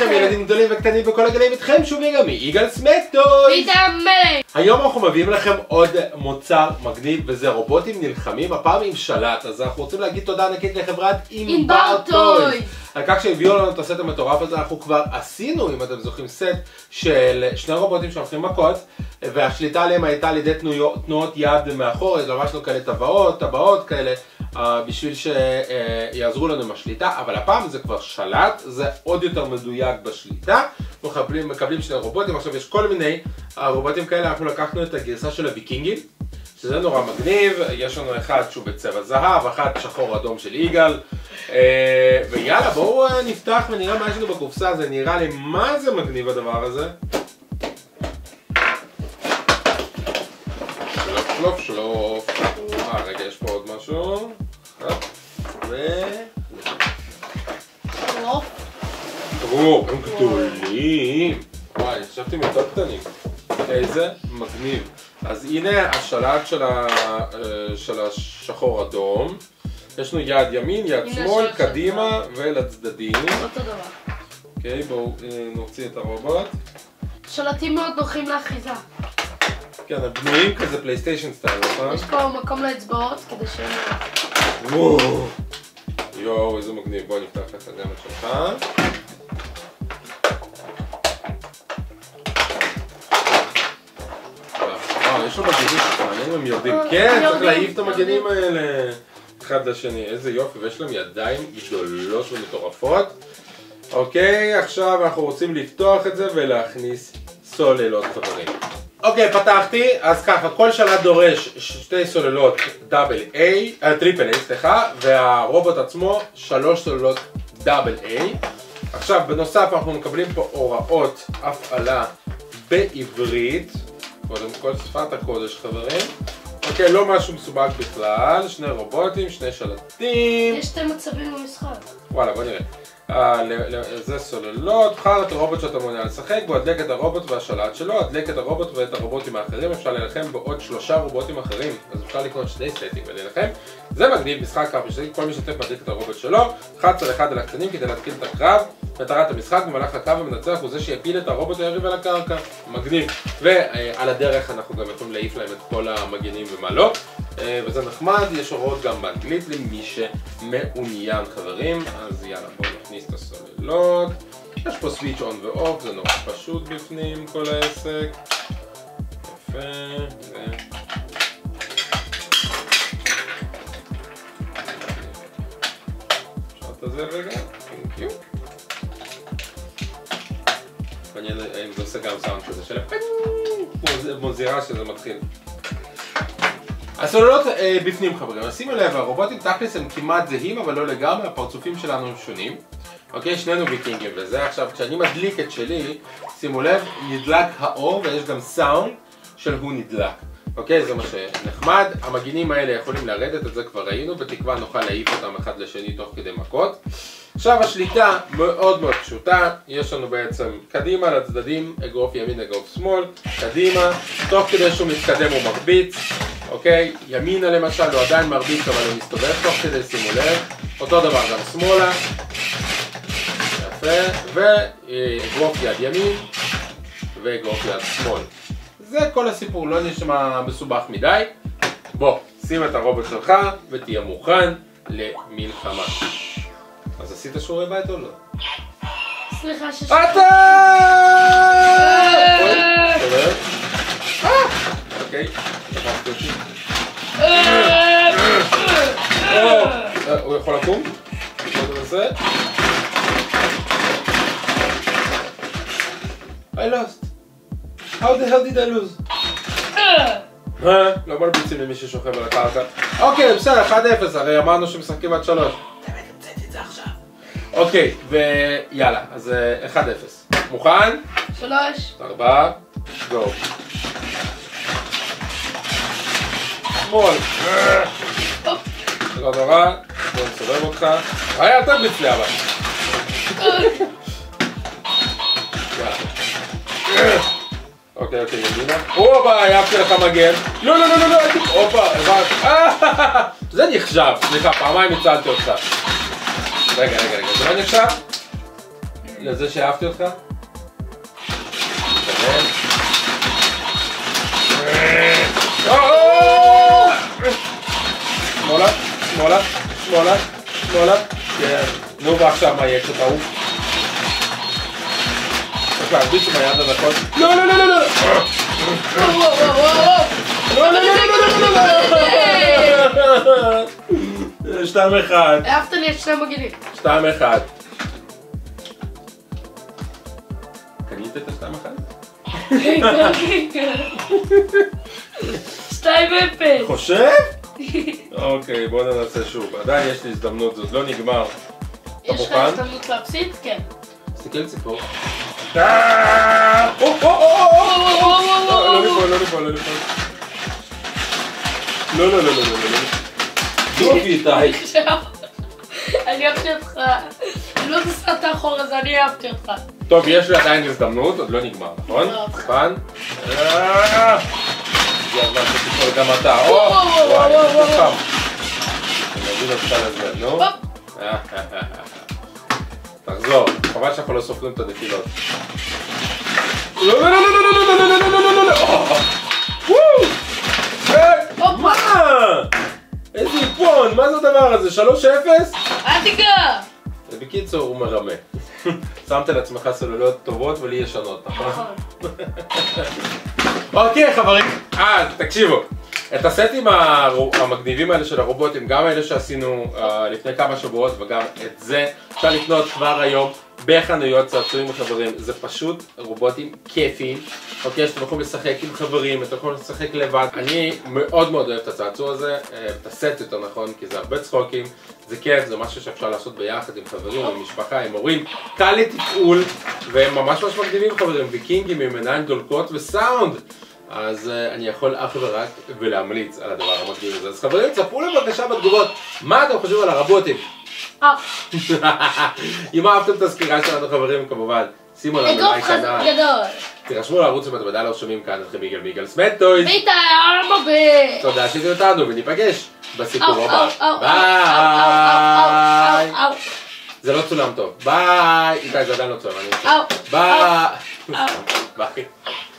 לכם ילדים גדולים וקטנים בכל הגלים, איתכם שוב יגמי, יגאל סמטוי! ואיתם מלא! היום אנחנו מביאים לכם עוד מוצר מגניב, וזה רובוטים נלחמים, הפעם עם שלט. אז אנחנו רוצים להגיד תודה ענקית לחברת ענבר טויז על כך שהביאו לנו את הסט המטורף הזה. אנחנו כבר עשינו, אם אתם זוכרים, סט של שני רובוטים שהולכים מכות, והשליטה עליהם הייתה על ידי תנועות יד מאחור, אז ממש לא כאלה טבעות כאלה, בשביל שיעזרו לנו עם השליטה. אבל הפעם זה כבר שלט, זה עוד יותר מדויק בשליטה. אנחנו מקבלים שני רובוטים. עכשיו יש כל מיני רובוטים כאלה. אנחנו לקחנו את הגרסה של הוויקינגים, שזה נורא מגניב. יש לנו אחד שהוא בצבע זהב, אחד שחור אדום של יגאל, ויאללה בואו נפתח ונראה מה יש לנו בקופסה. זה נראה לי מה זה מגניב הדבר הזה. שלוף. רגע, יש פה עוד משהו. הם גדולים. וואי, חשבתם יותר קטנים. איזה מגניב. אז הנה השלט של השחור אדום. יש לנו יד ימין, יד שמאל, קדימה ולצדדים. אותו דבר. אוקיי, בואו נוציא את הרובוט. שלטים מאוד נוחים לאחיזה. כן, הם בנויים כזה פלייסטיישן סטייל, נכון? יש פה מקום לאצבעות כדי שהם... וואו! יואו, איזה מגניב. בואו נפתח לך גם את שלך. יש לו מגנים שפעמים הם יורדים. כן, צריך להעיף את המגנים האלה אחד לשני. איזה יופי, ויש להם ידיים גדולות ומטורפות. אוקיי, עכשיו אנחנו רוצים לפתוח את זה ולהכניס סוללות, חברים. אוקיי, פתחתי. אז ככה, כל שלט דורש שתי סוללות טריפל A, והרובוט עצמו 3 סוללות דאבל A. עכשיו, בנוסף אנחנו מקבלים פה הוראות הפעלה בעברית. קודם כל שפת הקודש, חברים. אוקיי, לא משהו מסובך בכלל. שני רובוטים, שני שלטים. יש 2 מצבים במשחק. וואלה, בוא נראה. זה סוללות. בחר את הרובוט שאתה מעוניין לשחק בו, הדלק את הרובוט והשלט שלו, הדלק את הרובוט ואת הרובוטים האחרים. אפשר להילחם בעוד 3 רובוטים אחרים, אז אפשר לקנות 2 סטים ולהילחם. זה מגניב, משחק קרב משחק, כל מי שתף מדליק את הרובוט שלו, 1 על 1 על הקטנים כדי להתחיל את הקרב. מטרת המשחק במהלך הקרב המנצח הוא זה שיפיל את הרובוט היריב על הקרקע. מגניב. ועל הדרך אנחנו גם יכולים להעיף להם את כל המגנים ומה לא, וזה נחמד. יש הוראות גם באנגלית למי שמעוניין, חברים. אז יאללה, בואו נכניס את הסוללות. יש פה סוויץ' און ואוף, זה נורא פשוט בפנים כל העסק. יפה. אפשר את זה רגע. Thank you. מעניין אם זה עושה גם סאונד כזה של מוזירה שזה מתחיל. הסוללות בפנים, חברים. שימו לב, הרובוטים תכלס הם כמעט זהים אבל לא לגמרי, הפרצופים שלנו הם שונים. אוקיי, שנינו ויקינגים וזה. עכשיו כשאני מדליק את שלי, שימו לב, נדלק האור ויש גם סאונד של הוא נדלק. אוקיי, זה מה שנחמד. המגינים האלה יכולים לרדת, את זה כבר ראינו, בתקווה נוכל להעיף אותם אחד לשני תוך כדי מכות. עכשיו השליטה מאוד מאוד פשוטה. יש לנו בעצם קדימה לצדדים, אגרוף ימין, אגרוף שמאל, קדימה, תוך כדי שהוא מתקדם הוא מרביץ. אוקיי, ימינה למשל הוא עדיין מרביץ אבל הוא מסתובב תוך כדי, שימו לב. אותו דבר גם שמאלה. יפה, ואגרוף יד ימין ואגרוף יד שמאל. זה כל הסיפור, לא נשמע מסובך מדי. בוא, שים את הרובוט שלך ותהיה מוכן למלחמה. אז עשית שיעורי בית או לא? סליחה אתה! אוקיי, לקחתי אותי. הוא יכול לקום? I lost. How the hell did I lose? לא מרביצים למי ששוכב על הקרקע. אוקיי, בסדר, 1-0, הרי אמרנו שמשחקים עד 3. באמת המצאתי את זה עכשיו. אוקיי, ויאללה, אז 1-0. מוכן? 3 4 גו. שמאל. לא נורא, בוא נסובב אותך. אל תרביץ לי אבל. אוקיי, ימינה. אופה, יפתי לך מגן. לא, אופה, זה נחשב. סליחה, פעמיים הצלתי אותך. רגע, זה לא נחשב? לזה שאהבתי אותך? שמאלה, שמאלה, שמאלה, שמאלה. כן. נו ועכשיו מה יהיה כשתעוף? צריך להרביץ עם היד הנכון. לא, לא, לא, לא, לא! לא, לא, לא, לא, לא! 2-1. אהבת לי את שני מגנים. 2-1. קנית את ה-2-1? 2-0. חושב? אוקיי, בוא ננסה שוב. עדיין יש לי הזדמנות, זאת לא נגמר. אתה יש לך מוכן? הזדמנות להפסיד? כן. תסתכל ציפור. לא ליפול, לא ליפול, לא ליפול. לא, לא, לא, לא, לא, לא. יופי איתי. אני אהבתי אותך. אני לא תסעת אחורה, אז אני אהבתי אותך. טוב, יש לי עדיין הזדמנות, עוד לא נגמר, נכון? מוכן? זה הזמן שתיפול גם אתה. וואי, זה חכם. אני אגיד אותך לזה, נו. תחזור, חבל שאנחנו לא סופרים את הנפילות. לא, לא, לא, לא, לא, לא, לא, לא, לא, לא, לא, לא. מה? איזה איפון, מה זה הדבר הזה? 3-0? אל תיגע! בקיצור, הוא מרמה. שמת לעצמך סוללות טובות ולי ישנות, נכון? אוקיי חברים, תקשיבו. את הסטים המגניבים האלה של הרובוטים, גם האלה שעשינו לפני כמה שבועות וגם את זה אפשר לקנות כבר היום בחנויות צעצועים וחברים. זה פשוט רובוטים כיפיים. אוקיי, שאתם יכולים לשחק עם חברים, אתם יכולים לשחק לבד. אני מאוד מאוד אוהב את הצעצוע הזה, את הסט יותר נכון, כי זה הרבה צחוקים, זה כיף, זה משהו שאפשר לעשות ביחד עם חברים, עם משפחה, עם הורים. קל לתפעול והם ממש ממש מגניבים חברים, ויקינגים עם עיניים דולקות וסאונד. אז אני יכול אך ורק ולהמליץ על הדבר המגניב הזה. אז חברים, צפו לי בבקשה בתגובות מה אתם חושבים על הרובוטים. אם אהבתם את הסקירה שלנו חברים, כמובן שימו לנו לייק ענק, תירשמו לערוץ אם אתם עדיין לא שומעים כאן את מיגל סמטטויז. תודה שהייתם אותנו וניפגש בסיפור הבא. ביי. זה לא צולם טוב. ביי. איתי, זה עדיין לא צולם. ביי. ביי.